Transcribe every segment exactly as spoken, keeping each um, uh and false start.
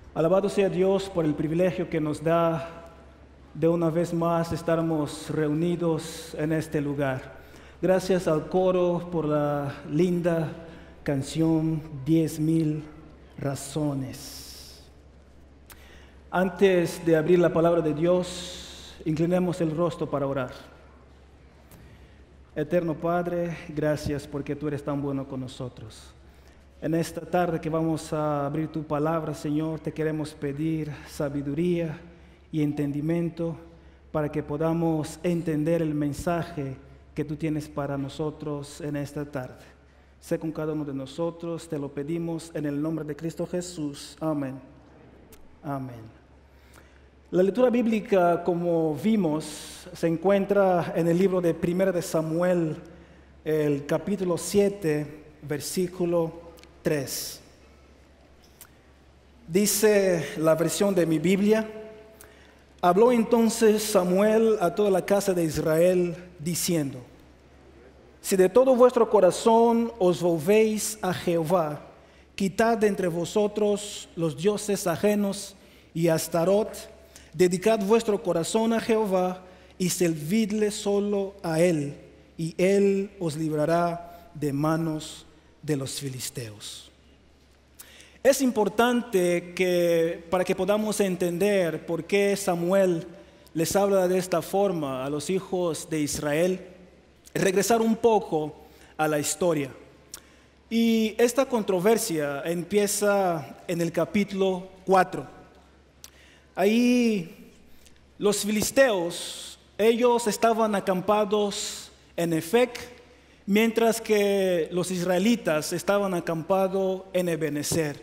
Alabado sea Dios por el privilegio que nos da de una vez más estarmos reunidos en este lugar. Gracias al coro por la linda canción Diez Mil Razones. Antes de abrir la palabra de Dios, inclinemos el rostro para orar. Eterno Padre, gracias porque tú eres tan bueno con nosotros. En esta tarde que vamos a abrir tu palabra, Señor, te queremos pedir sabiduría y entendimiento para que podamos entender el mensaje que tú tienes para nosotros en esta tarde. Sé con cada uno de nosotros, te lo pedimos en el nombre de Cristo Jesús. Amén. Amén. La lectura bíblica, como vimos, se encuentra en el libro de Primera de Samuel, el capítulo siete, versículo tres. Dice la versión de mi Biblia: habló entonces Samuel a toda la casa de Israel, diciendo: si de todo vuestro corazón os volvéis a Jehová, quitad de entre vosotros los dioses ajenos y a Astarot, dedicad vuestro corazón a Jehová y servidle solo a él, y él os librará de manos de los filisteos. Es importante que para que podamos entender por qué Samuel les habla de esta forma a los hijos de Israel, regresar un poco a la historia. Y esta controversia empieza en el capítulo cuatro. Ahí los filisteos, ellos estaban acampados en Efec, mientras que los israelitas estaban acampados en Ebenezer.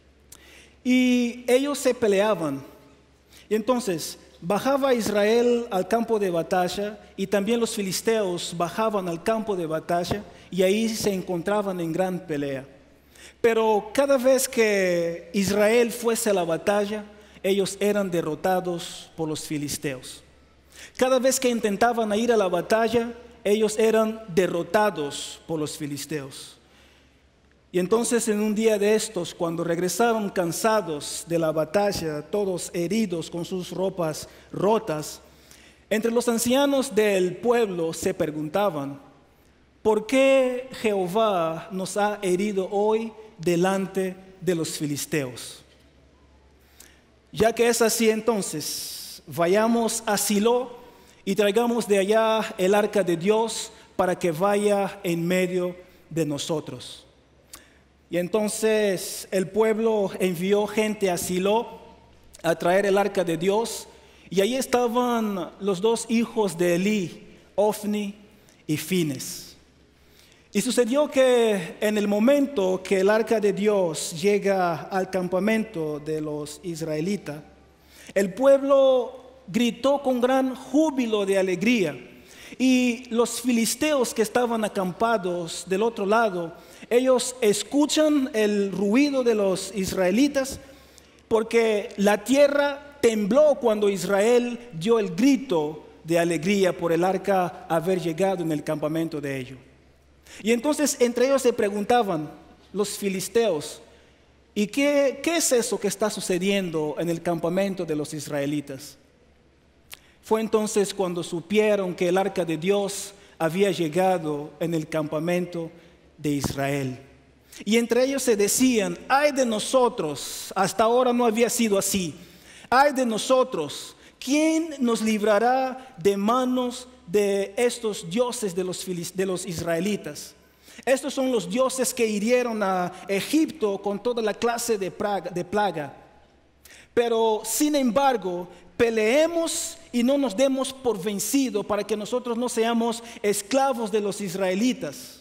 Y ellos se peleaban. Y entonces bajaba Israel al campo de batalla y también los filisteos bajaban al campo de batalla y ahí se encontraban en gran pelea. Pero cada vez que Israel fuese a la batalla, ellos eran derrotados por los filisteos. Cada vez que intentaban ir a la batalla, ellos eran derrotados por los filisteos. Y entonces en un día de estos, cuando regresaron cansados de la batalla, todos heridos con sus ropas rotas, entre los ancianos del pueblo se preguntaban: ¿por qué Jehová nos ha herido hoy delante de los filisteos? Ya que es así, entonces, vayamos a Silo y traigamos de allá el arca de Dios para que vaya en medio de nosotros. Y entonces el pueblo envió gente a Silo a traer el arca de Dios, y ahí estaban los dos hijos de Elí, Ofni y Fines. Y sucedió que en el momento que el arca de Dios llega al campamento de los israelitas, el pueblo gritó con gran júbilo de alegría, y los filisteos que estaban acampados del otro lado, ellos escuchan el ruido de los israelitas, porque la tierra tembló cuando Israel dio el grito de alegría por el arca haber llegado en el campamento de ellos. Y entonces entre ellos se preguntaban los filisteos: ¿y qué, qué es eso que está sucediendo en el campamento de los israelitas? Fue entonces cuando supieron que el arca de Dios había llegado en el campamento de Israel. Y entre ellos se decían: ay de nosotros, hasta ahora no había sido así. Ay de nosotros, ¿quién nos librará de manos de estos dioses de los, de los israelitas? Estos son los dioses que hirieron a Egipto con toda la clase de plaga, de plaga. Pero sin embargo, peleemos y no nos demos por vencido para que nosotros no seamos esclavos de los israelitas.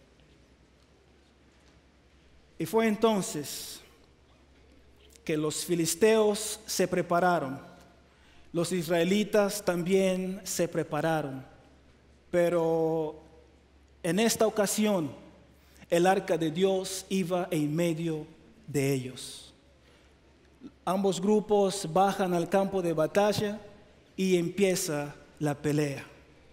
Y fue entonces que los filisteos se prepararon, los israelitas también se prepararon, pero en esta ocasión el arca de Dios iba en medio de ellos. Ambos grupos bajan al campo de batalla y empieza la pelea.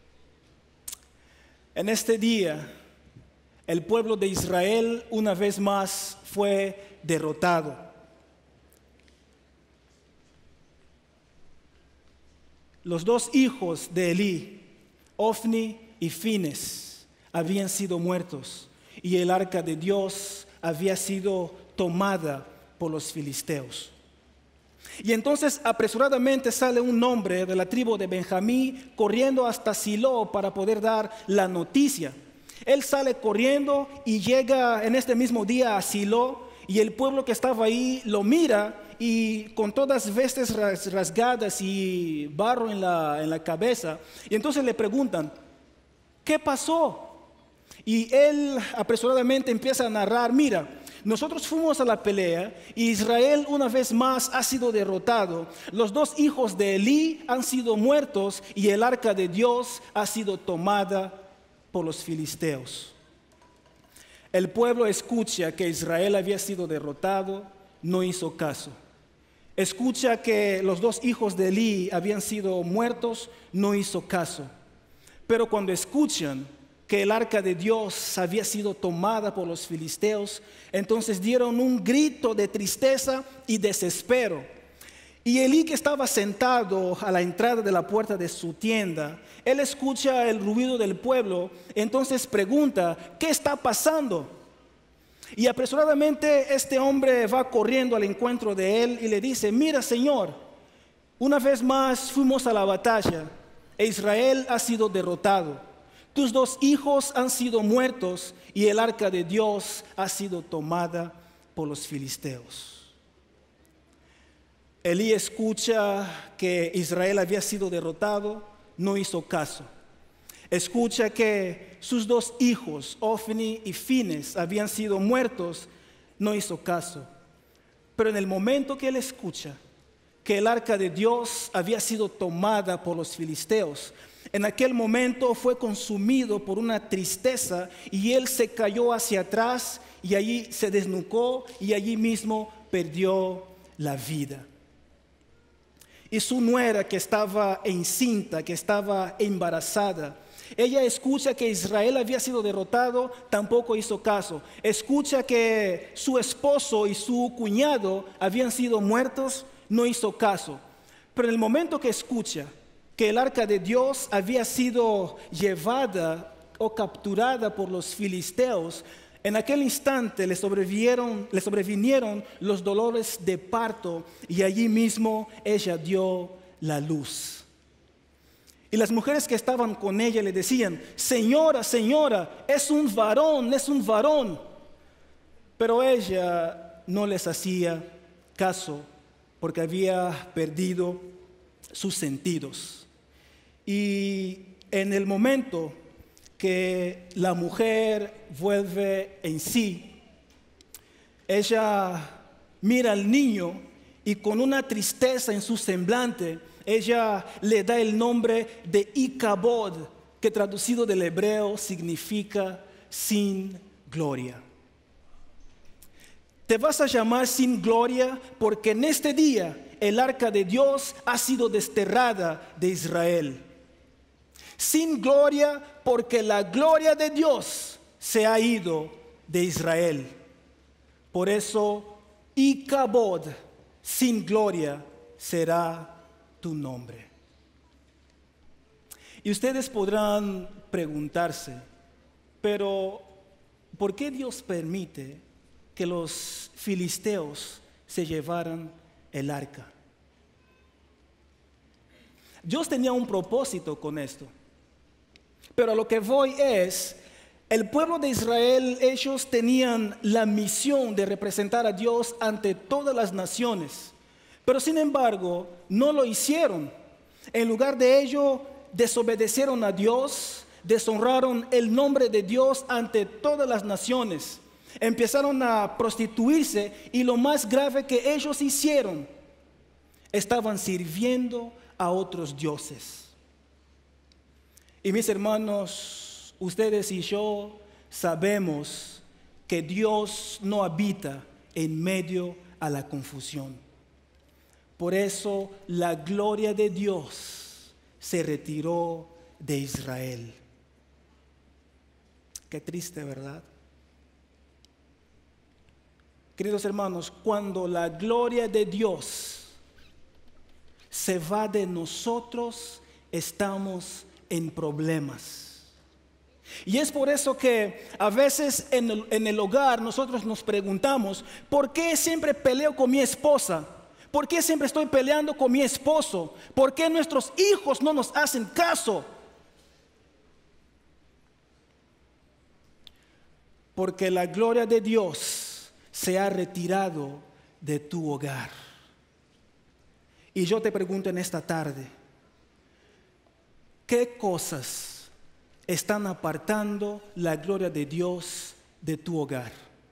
En este día, el pueblo de Israel una vez más fue derrotado. los dos hijos de Elí, Ofni y Fines, habían sido muertos y el arca de Dios había sido tomada por los filisteos. Y entonces apresuradamente sale un hombre de la tribu de Benjamín corriendo hasta Silo para poder dar la noticia. Él sale corriendo y llega en este mismo día a Silo, y el pueblo que estaba ahí lo mira, y con todas vestes rasgadas y barro en la, en la cabeza, y entonces le preguntan, ¿qué pasó? Y él apresuradamente empieza a narrar, mira, nosotros fuimos a la pelea y Israel una vez más ha sido derrotado. Los dos hijos de Elí han sido muertos y el arca de Dios ha sido tomada por los filisteos. El pueblo escucha que Israel había sido derrotado, no hizo caso. Escucha que los dos hijos de Elí habían sido muertos, no hizo caso. Pero cuando escuchan que el arca de Dios había sido tomada por los filisteos, entonces dieron un grito de tristeza y desespero. Y Elí, que estaba sentado a la entrada de la puerta de su tienda, él escucha el ruido del pueblo, entonces pregunta, ¿qué está pasando? Y apresuradamente este hombre va corriendo al encuentro de él y le dice, mira, Señor, una vez más fuimos a la batalla e Israel ha sido derrotado. Tus dos hijos han sido muertos y el arca de Dios ha sido tomada por los filisteos. Elí escucha que Israel había sido derrotado, no hizo caso. Escucha que sus dos hijos, Ofni y Fines, habían sido muertos, no hizo caso. Pero en el momento que él escucha que el arca de Dios había sido tomada por los filisteos, en aquel momento fue consumido por una tristeza y él se cayó hacia atrás y allí se desnucó y allí mismo perdió la vida. Y su nuera, que estaba encinta, que estaba embarazada, ella escucha que Israel había sido derrotado, tampoco hizo caso. Escucha que su esposo y su cuñado habían sido muertos, no hizo caso. Pero en el momento que escucha que el arca de Dios había sido llevada o capturada por los filisteos, en aquel instante le sobrevinieron, le sobrevinieron los dolores de parto y allí mismo ella dio la luz. Y las mujeres que estaban con ella le decían, Señora, Señora, es un varón, es un varón. Pero ella no les hacía caso porque había perdido sus sentidos. Y en el momento que la mujer vuelve en sí, ella mira al niño y con una tristeza en su semblante, ella le da el nombre de Icabod, que traducido del hebreo significa sin gloria. Te vas a llamar sin gloria porque en este día el arca de Dios ha sido desterrada de Israel. Sin gloria porque la gloria de Dios se ha ido de Israel. Por eso, Icabod, sin gloria, será tu nombre. Y ustedes podrán preguntarse, pero ¿por qué Dios permite que los filisteos se llevaran el arca? Dios tenía un propósito con esto. Pero a lo que voy es, el pueblo de Israel, ellos tenían la misión de representar a Dios ante todas las naciones. Pero sin embargo, no lo hicieron. En lugar de ello, desobedecieron a Dios, deshonraron el nombre de Dios ante todas las naciones. Empezaron a prostituirse y lo más grave que ellos hicieron, estaban sirviendo a otros dioses. Y mis hermanos, ustedes y yo sabemos que Dios no habita en medio a la confusión. Por eso la gloria de Dios se retiró de Israel. Qué triste, ¿verdad? Queridos hermanos, cuando la gloria de Dios se va de nosotros, estamos en problemas. Y es por eso que a veces en el, en el hogar nosotros nos preguntamos, ¿por qué siempre peleo con mi esposa? ¿Por qué siempre estoy peleando con mi esposo? ¿Por qué nuestros hijos no nos hacen caso? Porque la gloria de Dios se ha retirado de tu hogar. Y yo te pregunto en esta tarde, ¿qué cosas están apartando la gloria de Dios de tu hogar?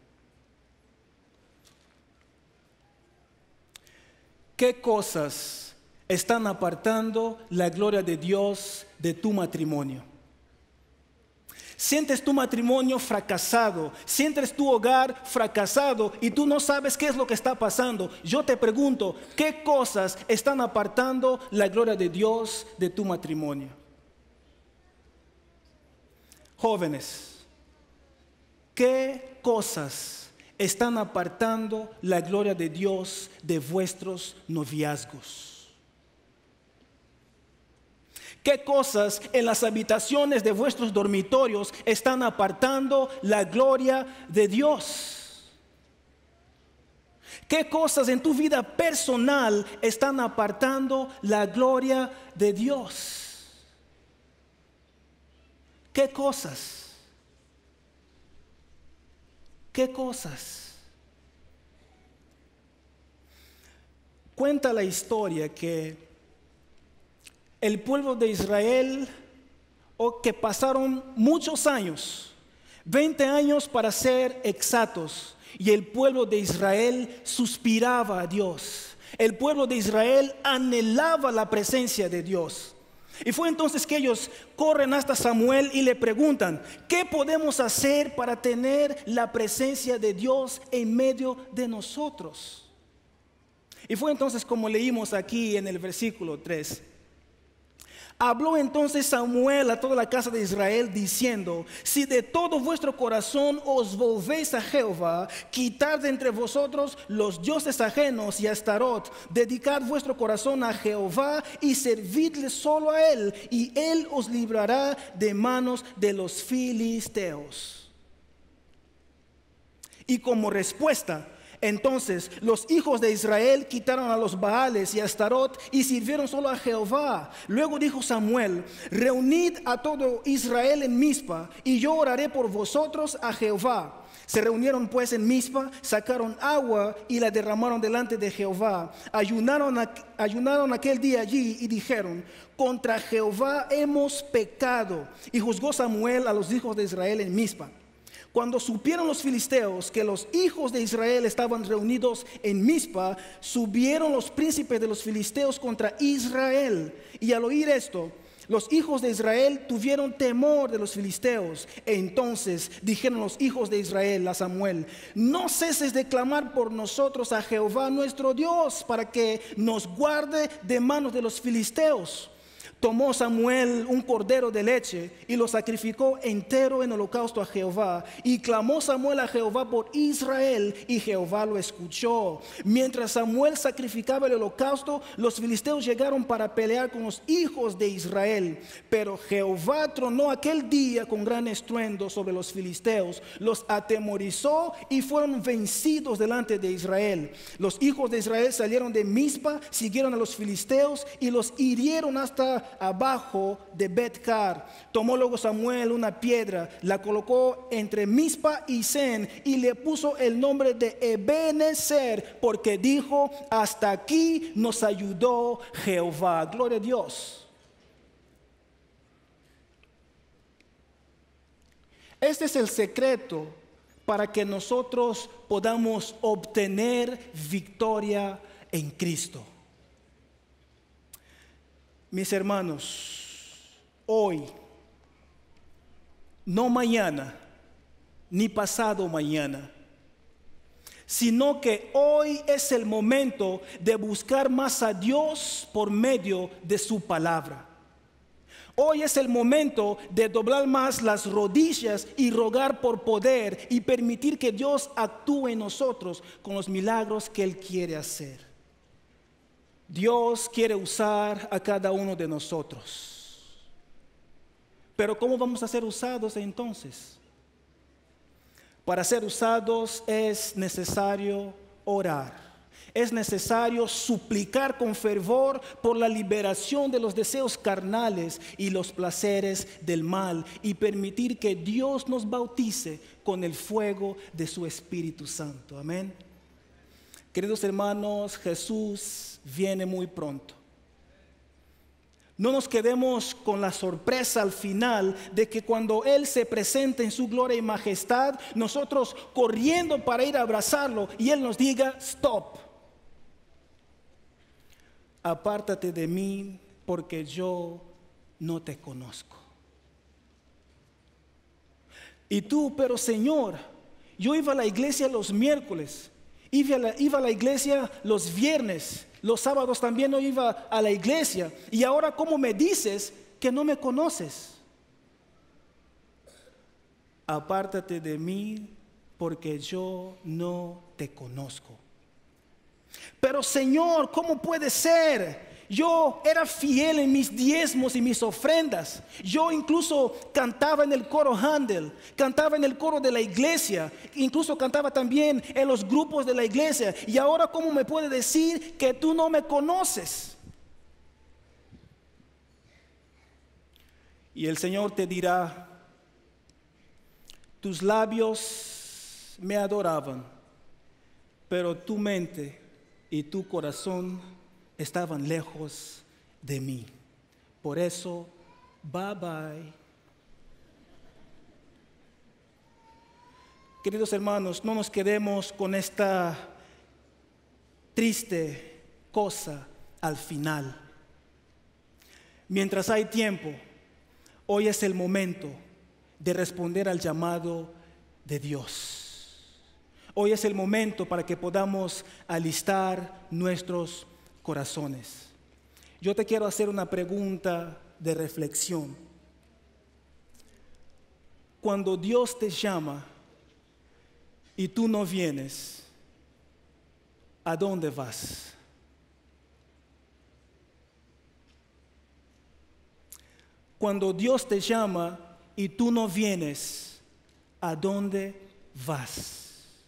¿Qué cosas están apartando la gloria de Dios de tu matrimonio? Sientes tu matrimonio fracasado, sientes tu hogar fracasado y tú no sabes qué es lo que está pasando. Yo te pregunto, ¿qué cosas están apartando la gloria de Dios de tu matrimonio? Jóvenes, ¿qué cosas están apartando la gloria de Dios de vuestros noviazgos? ¿Qué cosas en las habitaciones de vuestros dormitorios están apartando la gloria de Dios? ¿Qué cosas en tu vida personal están apartando la gloria de Dios? ¿Qué cosas? ¿Qué cosas? Cuenta la historia que el pueblo de Israel, o que pasaron muchos años, veinte años para ser exactos, y el pueblo de Israel suspiraba a Dios. El pueblo de Israel anhelaba la presencia de Dios. Y fue entonces que ellos corren hasta Samuel y le preguntan, ¿qué podemos hacer para tener la presencia de Dios en medio de nosotros? Y fue entonces como leímos aquí en el versículo tres. Habló entonces Samuel a toda la casa de Israel diciendo, si de todo vuestro corazón os volvéis a Jehová, quitad de entre vosotros los dioses ajenos y a Astarot, dedicad vuestro corazón a Jehová y servidle solo a él, y él os librará de manos de los filisteos. Y como respuesta, entonces los hijos de Israel quitaron a los Baales y a Astarot y sirvieron solo a Jehová. Luego dijo Samuel, reunid a todo Israel en Mizpa y yo oraré por vosotros a Jehová. Se reunieron pues en Mizpa, sacaron agua y la derramaron delante de Jehová. Ayunaron, a, ayunaron aquel día allí y dijeron, contra Jehová hemos pecado. Y juzgó Samuel a los hijos de Israel en Mizpa. Cuando supieron los filisteos que los hijos de Israel estaban reunidos en Mizpa, subieron los príncipes de los filisteos contra Israel. Y al oír esto, los hijos de Israel tuvieron temor de los filisteos. E entonces dijeron los hijos de Israel a Samuel, no ceses de clamar por nosotros a Jehová nuestro Dios, para que nos guarde de manos de los filisteos. Tomó Samuel un cordero de leche y lo sacrificó entero en holocausto a Jehová. Y clamó Samuel a Jehová por Israel, y Jehová lo escuchó. Mientras Samuel sacrificaba el holocausto, los filisteos llegaron para pelear con los hijos de Israel. Pero Jehová tronó aquel día con gran estruendo sobre los filisteos, los atemorizó y fueron vencidos delante de Israel. Los hijos de Israel salieron de Mizpa, siguieron a los filisteos y los hirieron hasta abajo de Bet-car. Tomó luego Samuel una piedra, la colocó entre Mizpa y Sen y le puso el nombre de Ebenezer, porque dijo, hasta aquí nos ayudó Jehová. Gloria a Dios. Este es el secreto para que nosotros podamos obtener victoria en Cristo. Mis hermanos, hoy, no mañana, ni pasado mañana, sino que hoy es el momento de buscar más a Dios por medio de su palabra. Hoy es el momento de doblar más las rodillas y rogar por poder y permitir que Dios actúe en nosotros con los milagros que Él quiere hacer. Dios quiere usar a cada uno de nosotros. Pero ¿cómo vamos a ser usados entonces? Para ser usados es necesario orar. Es necesario suplicar con fervor por la liberación de los deseos carnales y los placeres del mal y permitir que Dios nos bautice con el fuego de su Espíritu Santo. Amén. Queridos hermanos, Jesús viene muy pronto. No nos quedemos con la sorpresa al final de que cuando Él se presente en su gloria y majestad, nosotros corriendo para ir a abrazarlo y Él nos diga, stop. Apártate de mí porque yo no te conozco. Y tú, pero Señor, yo iba a la iglesia los miércoles, iba a la, iba a la iglesia los viernes, los sábados también no iba a la iglesia. Y ahora, ¿cómo me dices que no me conoces? Apártate de mí porque yo no te conozco. Pero Señor, ¿cómo puede ser? Yo era fiel en mis diezmos y mis ofrendas. Yo incluso cantaba en el coro Handel, cantaba en el coro de la iglesia, incluso cantaba también en los grupos de la iglesia. Y ahora, ¿cómo me puede decir que tú no me conoces? Y el Señor te dirá, tus labios me adoraban, pero tu mente y tu corazón estaban lejos de mí. Por eso, bye bye. Queridos hermanos, no nos quedemos con esta triste cosa al final. Mientras hay tiempo, hoy es el momento de responder al llamado de Dios. Hoy es el momento para que podamos alistar nuestros corazones. Yo te quiero hacer una pregunta de reflexión. Cuando Dios te llama y tú no vienes, ¿a dónde vas? Cuando Dios te llama y tú no vienes, ¿a dónde vas?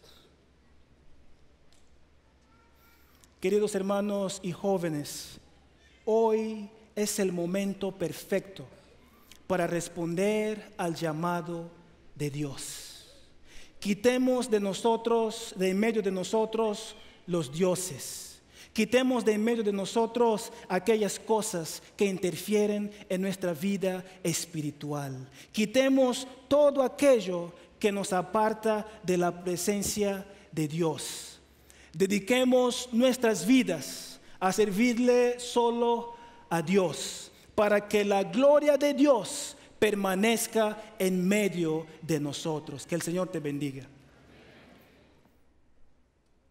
Queridos hermanos y jóvenes, hoy es el momento perfecto para responder al llamado de Dios. Quitemos de nosotros, de en medio de nosotros, los dioses. Quitemos de en medio de nosotros aquellas cosas que interfieren en nuestra vida espiritual. Quitemos todo aquello que nos aparta de la presencia de Dios. Dediquemos nuestras vidas a servirle solo a Dios, para que la gloria de Dios permanezca en medio de nosotros. Que el Señor te bendiga.